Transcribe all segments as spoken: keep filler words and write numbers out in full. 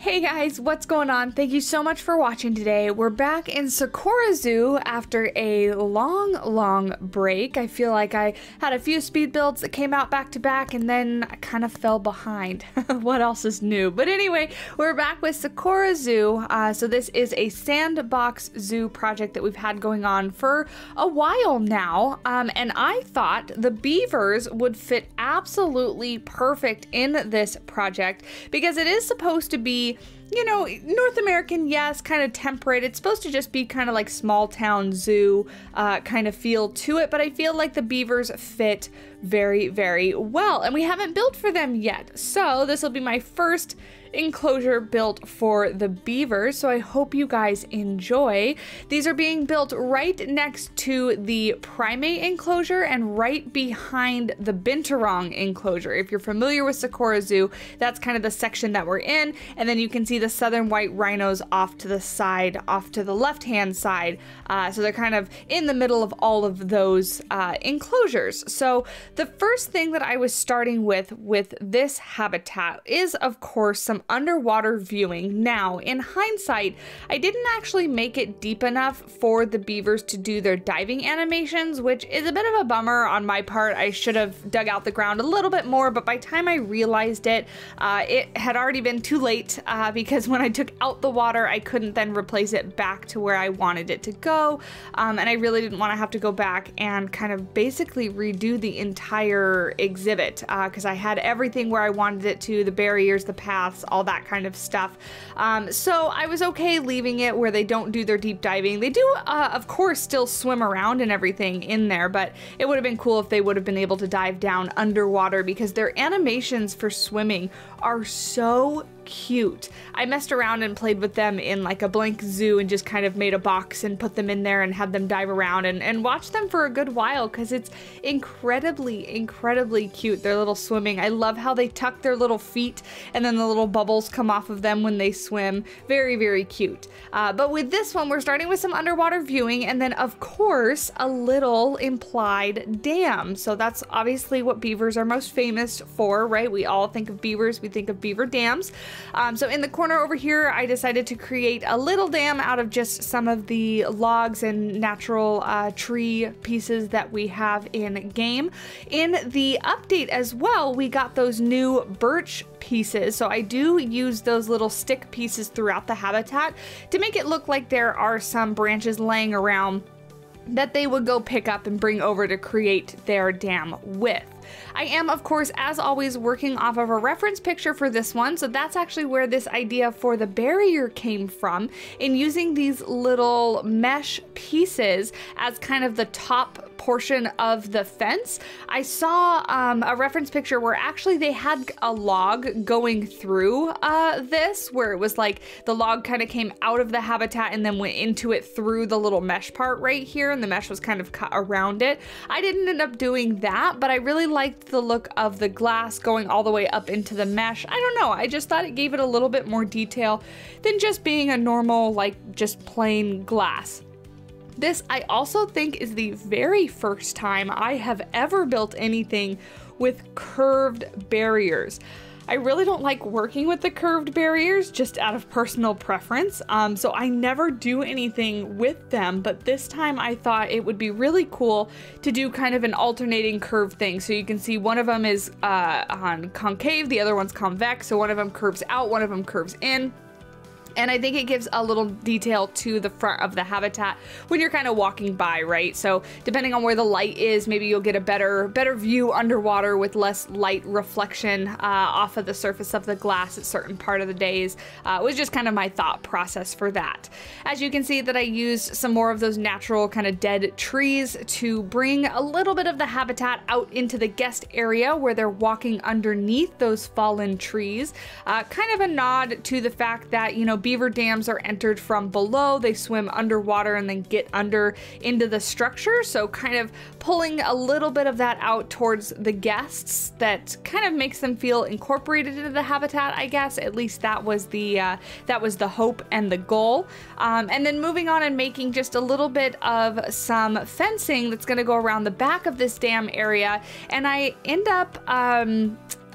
Hey guys, what's going on? Thank you so much for watching today. We're back in Sequora Zoo after a long, long break. I feel like I had a few speed builds that came out back to back and then I kind of fell behind. What else is new? But anyway, we're back with Sequora Zoo. Uh, so this is a sandbox zoo project that we've had going on for a while now. Um, and I thought the beavers would fit absolutely perfect in this project because it is supposed to be, you know, North American, yes, kind of temperate. It's supposed to just be kind of like small town zoo uh, kind of feel to it, but I feel like the beavers fit very, very well. And we haven't built for them yet. So this will be my first enclosure built for the beavers, so I hope you guys enjoy. These are being built right next to the primate enclosure and right behind the binturong enclosure. If you're familiar with Sequora Zoo, that's kind of the section that we're in, and then you can see the southern white rhinos off to the side, off to the left-hand side. Uh, so they're kind of in the middle of all of those uh, enclosures. So the first thing that I was starting with with this habitat is, of course, some underwater viewing. Now, in hindsight, I didn't actually make it deep enough for the beavers to do their diving animations, which is a bit of a bummer on my part. I should have dug out the ground a little bit more, but by the time I realized it, uh, it had already been too late uh, because when I took out the water, I couldn't then replace it back to where I wanted it to go. Um, and I really didn't want to have to go back and kind of basically redo the entire exhibit because uh, I had everything where I wanted it to, the barriers, the paths, all that kind of stuff. Um, so I was okay leaving it where they don't do their deep diving. They do, uh, of course, still swim around and everything in there, but it would have been cool if they would have been able to dive down underwater because their animations for swimming are so cute. I messed around and played with them in like a blank zoo and just kind of made a box and put them in there and had them dive around and, and watch them for a good while because it's incredibly, incredibly cute, their little swimming. I love how they tuck their little feet and then the little bubbles come off of them when they swim. Very, very cute. Uh, but with this one, we're starting with some underwater viewing and then, of course, a little implied dam. So that's obviously what beavers are most famous for, right? We all think of beavers, we think of beaver dams. Um, so in the corner over here, I decided to create a little dam out of just some of the logs and natural uh, tree pieces that we have in game. In the update as well, we got those new birch pieces. So I do use those little stick pieces throughout the habitat to make it look like there are some branches laying around that they would go pick up and bring over to create their dam with. I am, of course, as always, working off of a reference picture for this one, so that's actually where this idea for the barrier came from, in using these little mesh pieces as kind of the top portion of the fence. I saw um, a reference picture where actually they had a log going through uh, this, where it was like the log kind of came out of the habitat and then went into it through the little mesh part right here, and the mesh was kind of cut around it. I didn't end up doing that, but I really liked the look of the glass going all the way up into the mesh. I don't know, I just thought it gave it a little bit more detail than just being a normal, like, just plain glass. This, I also think, is the very first time I have ever built anything with curved barriers. I really don't like working with the curved barriers, just out of personal preference, um, so I never do anything with them, but this time I thought it would be really cool to do kind of an alternating curve thing. So you can see one of them is uh, on concave, the other one's convex, so one of them curves out, one of them curves in. And I think it gives a little detail to the front of the habitat when you're kind of walking by, right? So depending on where the light is, maybe you'll get a better better view underwater with less light reflection uh, off of the surface of the glass at certain part of the days. Uh, it was just kind of my thought process for that. As you can see that I used some more of those natural kind of dead trees to bring a little bit of the habitat out into the guest area where they're walking underneath those fallen trees. Uh, kind of a nod to the fact that, you know, beaver dams are entered from below, they swim underwater and then get under into the structure, so kind of pulling a little bit of that out towards the guests that kind of makes them feel incorporated into the habitat, I guess. At least that was the uh, that was the hope and the goal. Um, and then moving on and making just a little bit of some fencing that's going to go around the back of this dam area, and I end up um,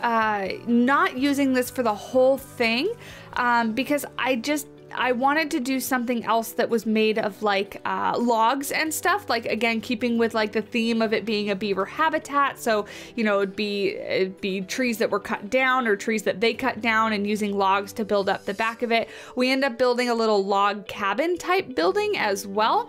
uh, not using this for the whole thing um, because I just I wanted to do something else that was made of like uh, logs and stuff, like again keeping with like the theme of it being a beaver habitat. So you know it'd be it'd be trees that were cut down or trees that they cut down and using logs to build up the back of it. We end up building a little log cabin type building as well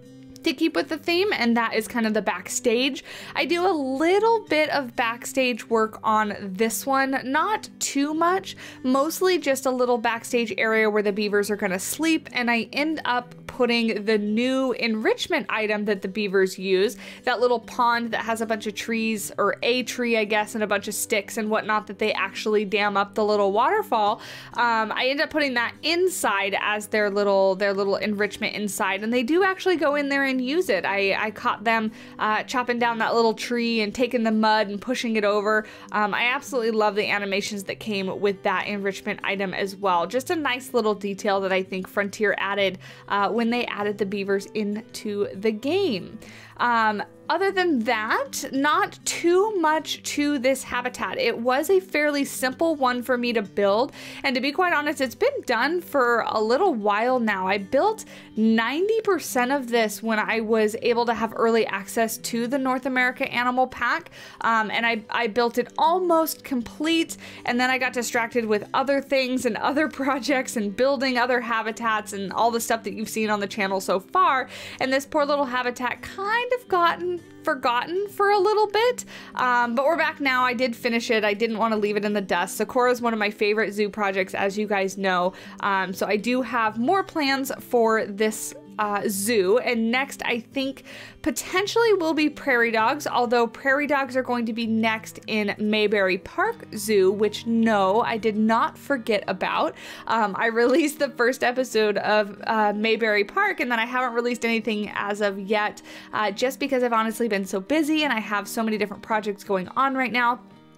to keep with the theme, and that is kind of the backstage. I do a little bit of backstage work on this one, not too much, mostly just a little backstage area where the beavers are gonna sleep, and I end up putting the new enrichment item that the beavers use, that little pond that has a bunch of trees, or a tree I guess, and a bunch of sticks and whatnot that they actually dam up the little waterfall. Um, I end up putting that inside as their little their little enrichment inside, and they do actually go in there and use it. I, I caught them uh, chopping down that little tree and taking the mud and pushing it over. Um, I absolutely love the animations that came with that enrichment item as well. Just a nice little detail that I think Frontier added uh, when they added the beavers into the game. Um, other than that, not too much to this habitat. It was a fairly simple one for me to build, and to be quite honest, it's been done for a little while now. I built ninety percent of this when I was able to have early access to the North America Animal Pack, um, and I, I built it almost complete, and then I got distracted with other things and other projects and building other habitats and all the stuff that you've seen on the channel so far, and this poor little habitat kind of gotten forgotten for a little bit, um, but we're back now. I did finish it. I didn't want to leave it in the dust. Sequora is one of my favorite zoo projects, as you guys know, um, so I do have more plans for this Uh, zoo, and next I think potentially will be prairie dogs, although prairie dogs are going to be next in Mayberry Park Zoo, which no, I did not forget about. Um, I released the first episode of uh, Mayberry Park, and then I haven't released anything as of yet, uh, just because I've honestly been so busy and I have so many different projects going on right now.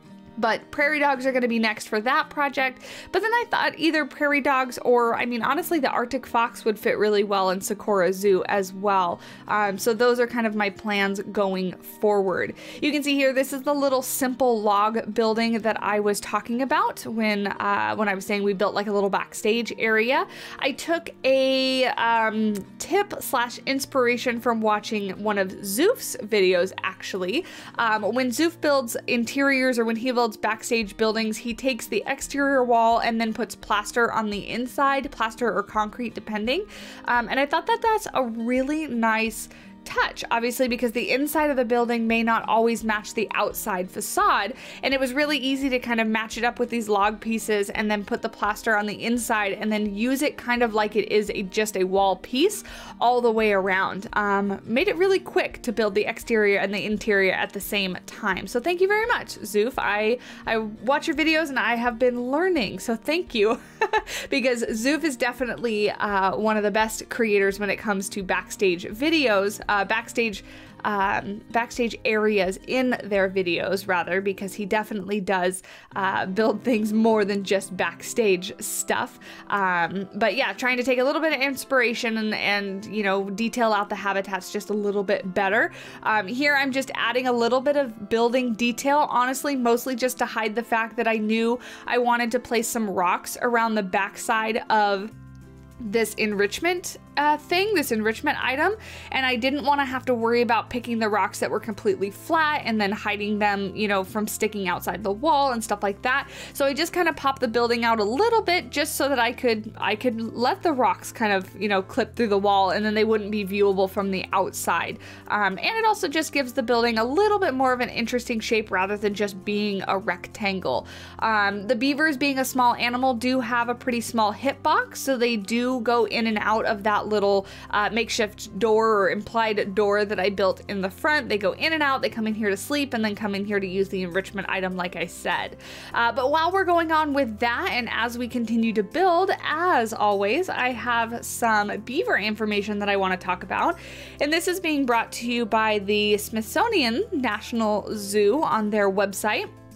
But prairie dogs are going to be next for that project. But then I thought either prairie dogs or, I mean, honestly, the Arctic fox would fit really well in Sequora Zoo as well. Um, so those are kind of my plans going forward. You can see here, this is the little simple log building that I was talking about when, uh, when I was saying we built like a little backstage area. I took a um, tip slash inspiration from watching one of Zoof's videos, actually. Um, when Zoof builds interiors, or when he builds backstage buildings, he takes the exterior wall and then puts plaster on the inside, plaster or concrete depending, um, and I thought that that's a really nice touch, obviously, because the inside of the building may not always match the outside facade, and it was really easy to kind of match it up with these log pieces and then put the plaster on the inside and then use it kind of like it is a just a wall piece all the way around. Um, made it really quick to build the exterior and the interior at the same time. So thank you very much, Zoof. I, I watch your videos and I have been learning, so thank you. Because Zoof is definitely uh, one of the best creators when it comes to backstage videos. Uh, backstage um, backstage areas in their videos, rather, because he definitely does uh, build things more than just backstage stuff. Um, but yeah, trying to take a little bit of inspiration and, and you know, detail out the habitats just a little bit better. Um, here I'm just adding a little bit of building detail, honestly, mostly just to hide the fact that I knew I wanted to place some rocks around the backside of this enrichment uh, thing, this enrichment item, and I didn't want to have to worry about picking the rocks that were completely flat and then hiding them, you know, from sticking outside the wall and stuff like that. So I just kind of popped the building out a little bit just so that I could I could let the rocks kind of, you know, clip through the wall, and then they wouldn't be viewable from the outside. Um, and it also just gives the building a little bit more of an interesting shape rather than just being a rectangle. Um, the beavers, being a small animal, do have a pretty small hitbox, so they do go in and out of that little uh, makeshift door or implied door that I built in the front. They go in and out, they come in here to sleep, and then come in here to use the enrichment item, like I said. Uh, but while we're going on with that, and as we continue to build, as always, I have some beaver information that I want to talk about. And this is being brought to you by the Smithsonian National Zoo on their website.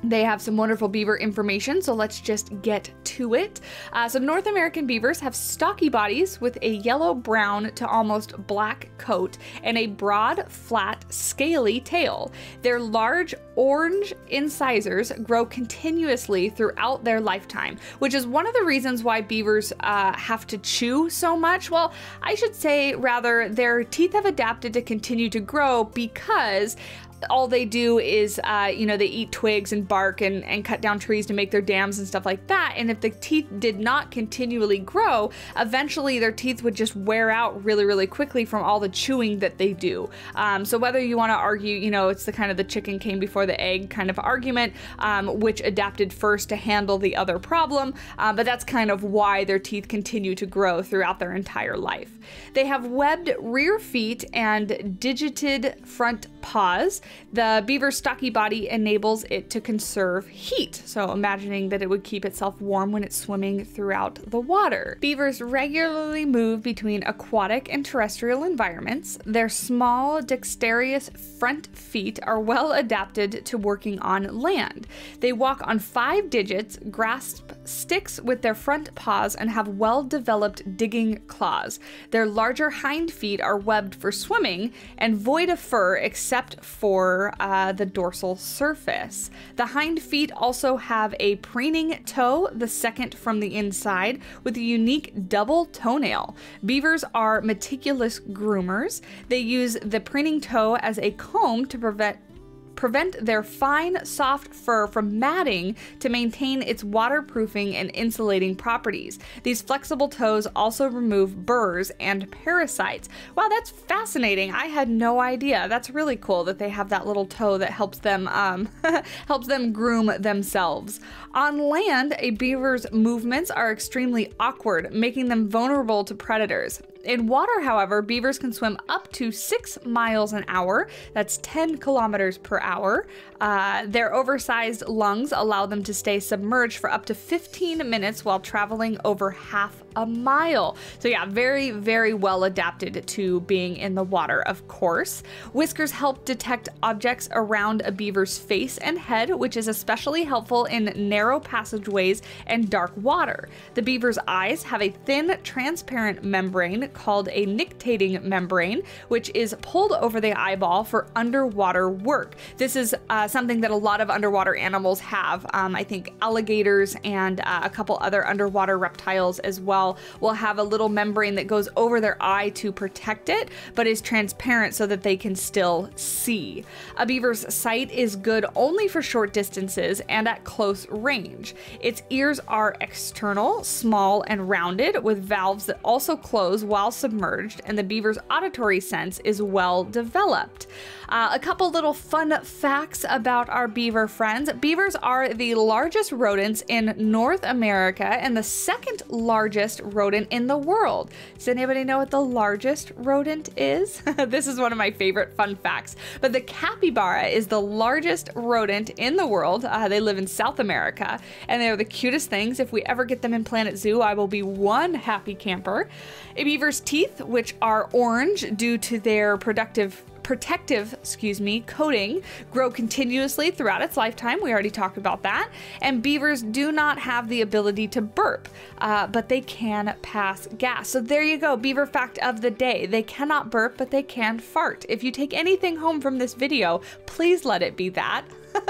They have some wonderful beaver information, so let's just get to it. Uh, so North American beavers have stocky bodies with a yellow-brown to almost black coat and a broad, flat, scaly tail. Their large orange incisors grow continuously throughout their lifetime, which is one of the reasons why beavers uh, have to chew so much. Well, I should say rather their teeth have adapted to continue to grow because all they do is, uh, you know, they eat twigs and bark and, and cut down trees to make their dams and stuff like that. And if the teeth did not continually grow, eventually their teeth would just wear out really, really quickly from all the chewing that they do. Um, so whether you want to argue, you know, it's the kind of the chicken came before the egg kind of argument, um, which adapted first to handle the other problem, uh, but that's kind of why their teeth continue to grow throughout their entire life. They have webbed rear feet and digited front paws. The beaver's stocky body enables it to conserve heat, so imagining that it would keep itself warm when it's swimming throughout the water. Beavers regularly move between aquatic and terrestrial environments. Their small, dexterous front feet are well adapted to working on land. They walk on five digits, grasp sticks with their front paws, and have well-developed digging claws. Their larger hind feet are webbed for swimming and void of fur except for uh, the dorsal surface. The hind feet also have a preening toe, the second from the inside, with a unique double toenail. Beavers are meticulous groomers. They use the preening toe as a comb to prevent prevent their fine, soft fur from matting to maintain its waterproofing and insulating properties. These flexible toes also remove burrs and parasites. Wow, that's fascinating. I had no idea. That's really cool that they have that little toe that helps them um, helps them groom themselves. On land, a beaver's movements are extremely awkward, making them vulnerable to predators. In water, however, beavers can swim up to six miles an hour. That's ten kilometers per hour. Uh, their oversized lungs allow them to stay submerged for up to fifteen minutes while traveling over half a mile. So yeah, very, very well adapted to being in the water, of course. Whiskers help detect objects around a beaver's face and head, which is especially helpful in narrow passageways and dark water. The beaver's eyes have a thin, transparent membrane called a nictating membrane, which is pulled over the eyeball for underwater work. This is uh, something that a lot of underwater animals have. Um, I think alligators and uh, a couple other underwater reptiles as well will have a little membrane that goes over their eye to protect it, but is transparent so that they can still see. A beaver's sight is good only for short distances and at close range. Its ears are external, small, and rounded, with valves that also close while submerged, and the beaver's auditory sense is well developed. Uh, a couple little fun facts about our beaver friends. Beavers are the largest rodents in North America and the second largest rodent in the world. Does anybody know what the largest rodent is? This is one of my favorite fun facts. But the capybara is the largest rodent in the world. Uh, they live in South America, and they're the cutest things. If we ever get them in Planet Zoo, I will be one happy camper. A beaver's teeth, which are orange due to their productive protective, excuse me, coating, grow continuously throughout its lifetime. We already talked about that. And beavers do not have the ability to burp, uh, but they can pass gas. So there you go, beaver fact of the day. They cannot burp, but they can fart. If you take anything home from this video, please let it be that.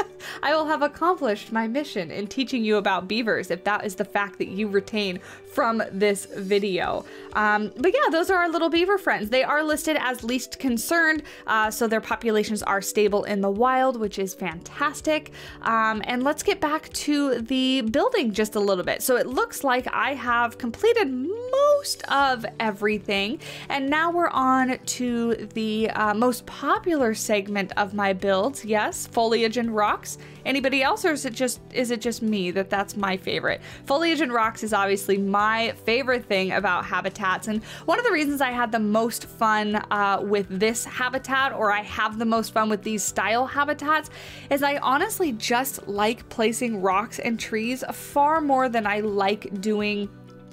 I will have accomplished my mission in teaching you about beavers if that is the fact that you retain from this video. Um, but yeah, those are our little beaver friends. They are listed as least concerned, uh, so their populations are stable in the wild, which is fantastic. Um, and let's get back to the building just a little bit. So it looks like I have completed most of everything, and now we're on to the uh, most popular segment of my builds. Yes, foliage and rocks. Anybody else, or is it just is it just me that that's my favorite? Foliage and rocks is obviously my favorite thing about habitats, and one of the reasons I had the most fun uh, with this habitat, or I have the most fun with these style habitats, is I honestly just like placing rocks and trees far more than I like doing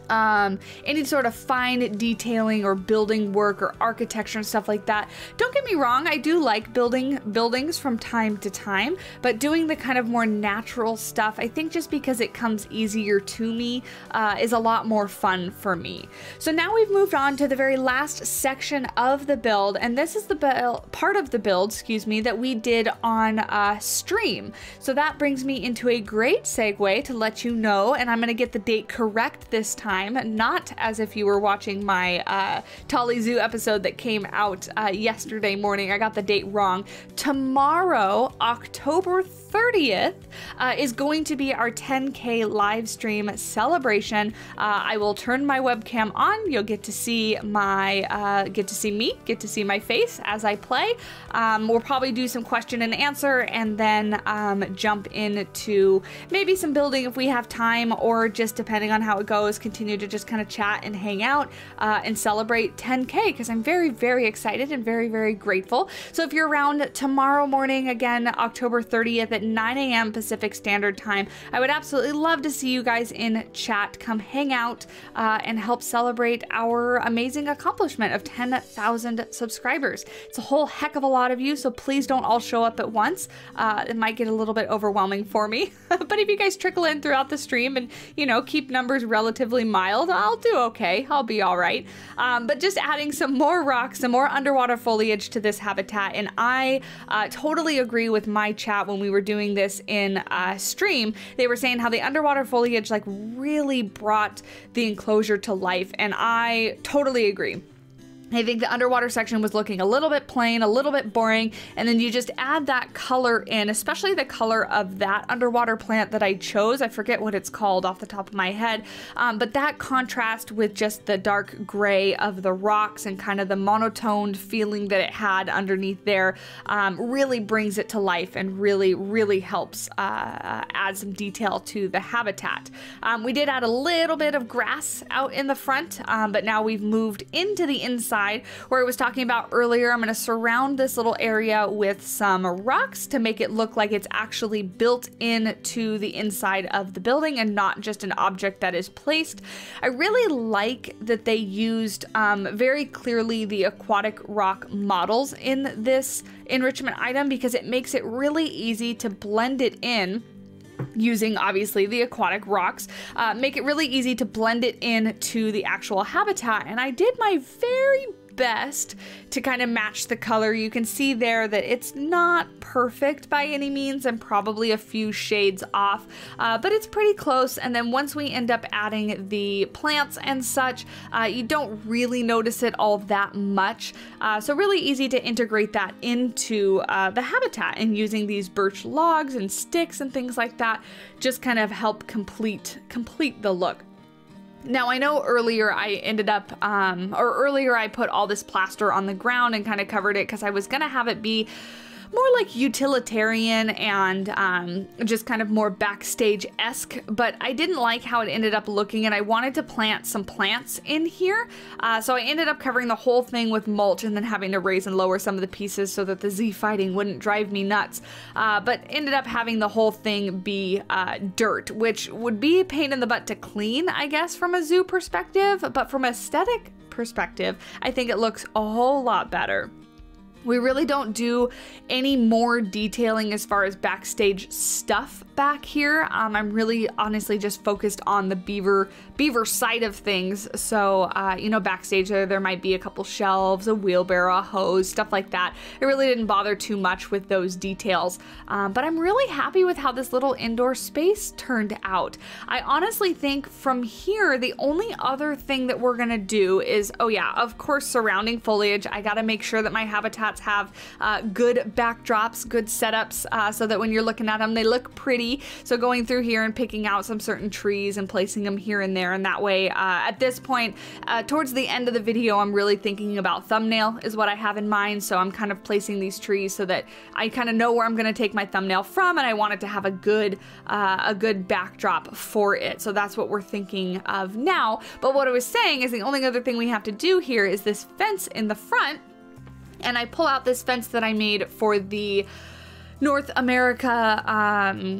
Um, any sort of fine detailing or building work or architecture and stuff like that. Don't get me wrong, I do like building buildings from time to time, but doing the kind of more natural stuff, I think just because it comes easier to me, uh, is a lot more fun for me. So now we've moved on to the very last section of the build, and this is the build, part of the build, excuse me, that we did on uh, stream. So that brings me into a great segue to let you know, and I'm going to get the date correct this time. Not as if you were watching my uh, Tolly Zoo episode that came out uh, yesterday morning. I got the date wrong. Tomorrow, October thirtieth, uh, is going to be our ten K live stream celebration. Uh, I will turn my webcam on. You'll get to see my, uh, get to see me, get to see my face as I play. Um, we'll probably do some question and answer, and then um, jump into maybe some building if we have time, or just depending on how it goes, continue to just kind of chat and hang out uh, and celebrate ten K, because I'm very, very excited and very, very grateful. So if you're around tomorrow morning, again, October thirtieth at nine A M Pacific Standard Time, I would absolutely love to see you guys in chat. Come hang out uh, and help celebrate our amazing accomplishment of ten thousand subscribers. It's a whole heck of a lot of you, so please don't all show up at once. Uh, it might get a little bit overwhelming for me, but if you guys trickle in throughout the stream and, you know, keep numbers relatively mild, I'll do okay. I'll be all right. Um, but just adding some more rocks, some more underwater foliage to this habitat, and I uh, totally agree with my chat when we were doing this in uh, stream. They were saying how the underwater foliage like really brought the enclosure to life, and I totally agree. I think the underwater section was looking a little bit plain, a little bit boring, and then you just add that color in, especially the color of that underwater plant that I chose. I forget what it's called off the top of my head, um, but that contrast with just the dark gray of the rocks and kind of the monotoned feeling that it had underneath there um, really brings it to life and really, really helps uh, add some detail to the habitat. Um, we did add a little bit of grass out in the front, um, but now we've moved into the inside where I was talking about earlier. I'm going to surround this little area with some rocks to make it look like it's actually built into the inside of the building and not just an object that is placed. I really like that they used um, very clearly the aquatic rock models in this enrichment item, because it makes it really easy to blend it in using obviously the aquatic rocks, uh, make it really easy to blend it into the actual habitat. And I did my very best to kind of match the color. You can see there that it's not perfect by any means and probably a few shades off, uh, but it's pretty close. And then once we end up adding the plants and such, uh, you don't really notice it all that much. Uh, so really easy to integrate that into uh, the habitat, and using these birch logs and sticks and things like that just kind of help complete complete the look. Now, I know earlier I ended up, um, or earlier I put all this plaster on the ground and kind of covered it because I was going to have it be more like utilitarian and um, just kind of more backstage-esque, but I didn't like how it ended up looking, and I wanted to plant some plants in here. Uh, so I ended up covering the whole thing with mulch and then having to raise and lower some of the pieces so that the Z fighting wouldn't drive me nuts, uh, but ended up having the whole thing be uh, dirt, which would be a pain in the butt to clean, I guess, from a zoo perspective, but from aesthetic perspective, I think it looks a whole lot better. We really don't do any more detailing as far as backstage stuff back here. Um, I'm really honestly just focused on the beaver beaver side of things. So, uh, you know, backstage there, there might be a couple shelves, a wheelbarrow, a hose, stuff like that. I really didn't bother too much with those details, um, but I'm really happy with how this little indoor space turned out. I honestly think from here, the only other thing that we're gonna do is, oh yeah, of course, surrounding foliage. I gotta make sure that my habitat have uh, good backdrops, good setups, uh, so that when you're looking at them, they look pretty. So going through here and picking out some certain trees and placing them here and there, and that way, uh, at this point, uh, towards the end of the video, I'm really thinking about thumbnail is what I have in mind. So I'm kind of placing these trees so that I kind of know where I'm going to take my thumbnail from, and I want it to have a good, uh, a good backdrop for it. So that's what we're thinking of now. But what I was saying is the only other thing we have to do here is this fence in the front. And I pull out this fence that I made for the North America um,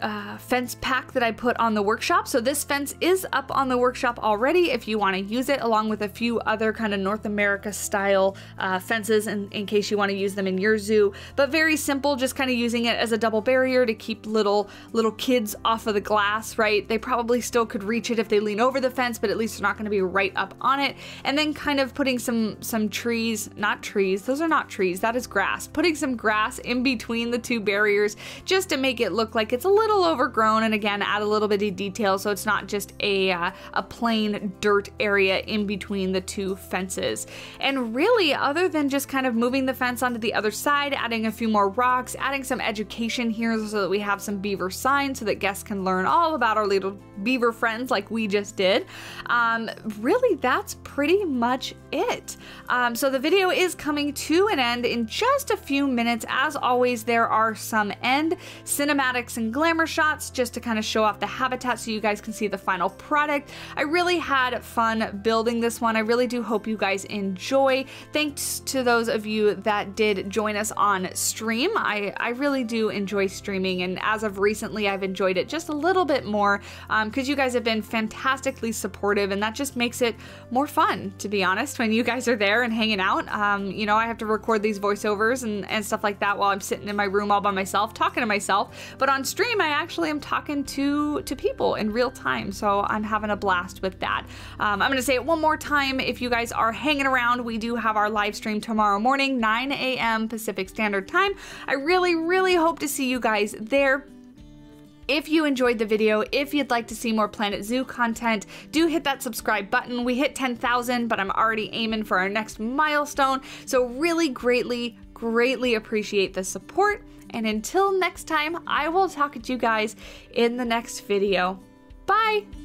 uh, fence pack that I put on the workshop. So this fence is up on the workshop already if you want to use it, along with a few other kind of North America style uh, fences in, in case you want to use them in your zoo. But very simple, just kind of using it as a double barrier to keep little little kids off of the glass, right? They probably still could reach it if they lean over the fence, but at least they're not going to be right up on it. And then kind of putting some some trees, not trees, those are not trees, that is grass. Putting some grass in between the two barriers just to make it look like it's a little overgrown, and again add a little bit of detail so it's not just a, uh, a plain dirt area in between the two fences. And really, other than just kind of moving the fence onto the other side, adding a few more rocks, adding some education here so that we have some beaver signs so that guests can learn all about our little beaver friends like we just did, um, really that's pretty much it. Um, so the video is coming to an end in just a few minutes. As always, there are some end cinematics and glamour shots just to kind of show off the habitat so you guys can see the final product. I really had fun building this one. I really do hope you guys enjoy. Thanks to those of you that did join us on stream. I, I really do enjoy streaming, and as of recently I've enjoyed it just a little bit more because um, you guys have been fantastically supportive, and that just makes it more fun, to be honest, when you guys are there and hanging out. Um, you know, I have to record these voiceovers and, and stuff like that while I'm sitting in my room all by myself talking to myself, but on stream I actually am talking to to people in real time, so I'm having a blast with that. Um, I'm gonna say it one more time. If you guys are hanging around, we do have our live stream tomorrow morning, nine A M Pacific Standard Time. I really, really hope to see you guys there. If you enjoyed the video, if you'd like to see more Planet Zoo content, do hit that subscribe button. We hit ten thousand, but I'm already aiming for our next milestone. So really greatly, greatly appreciate the support. And until next time, I will talk to you guys in the next video. Bye!